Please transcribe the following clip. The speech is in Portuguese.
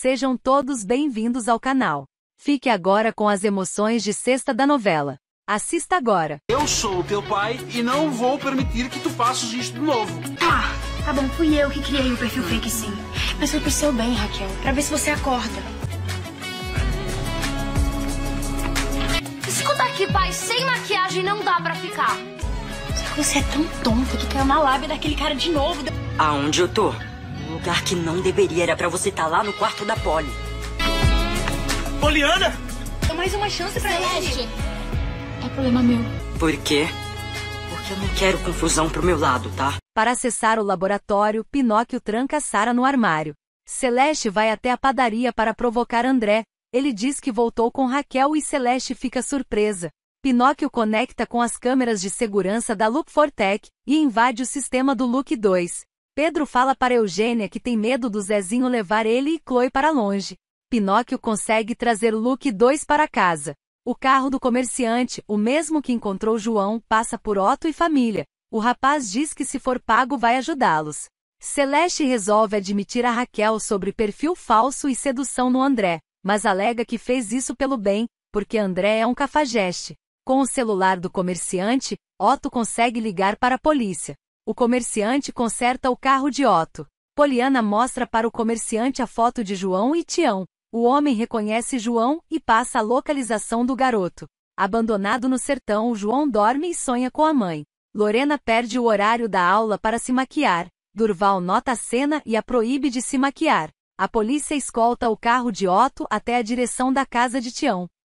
Sejam todos bem-vindos ao canal. Fique agora com as emoções de sexta da novela. Assista agora. Eu sou o teu pai e não vou permitir que tu faças isto de novo. Tá bom, fui eu que criei o perfil fake sim. Mas foi pro seu bem, Raquel, pra ver se você acorda. Escuta aqui, pai, sem maquiagem não dá pra ficar. Só que você é tão tonta que caiu na lábia daquele cara de novo. Aonde eu tô? Um lugar que não deveria, era pra você estar lá no quarto da Polly. Poliana! Dá mais uma chance pra ele. É problema meu. Por quê? Porque eu não quero confusão pro meu lado, tá? Para acessar o laboratório, Pinóquio tranca Sara no armário. Celeste vai até a padaria para provocar André. Ele diz que voltou com Raquel e Celeste fica surpresa. Pinóquio conecta com as câmeras de segurança da Look Fortec e invade o sistema do Look 2. Pedro fala para Eugênia que tem medo do Zezinho levar ele e Chloe para longe. Pinóquio consegue trazer Look 2 para casa. O carro do comerciante, o mesmo que encontrou João, passa por Otto e família. O rapaz diz que se for pago vai ajudá-los. Celeste resolve admitir a Raquel sobre perfil falso e sedução no André, mas alega que fez isso pelo bem, porque André é um cafajeste. Com o celular do comerciante, Otto consegue ligar para a polícia. O comerciante conserta o carro de Otto. Poliana mostra para o comerciante a foto de João e Tião. O homem reconhece João e passa a localização do garoto. Abandonado no sertão, João dorme e sonha com a mãe. Lorena perde o horário da aula para se maquiar. Durval nota a cena e a proíbe de se maquiar. A polícia escolta o carro de Otto até a direção da casa de Tião.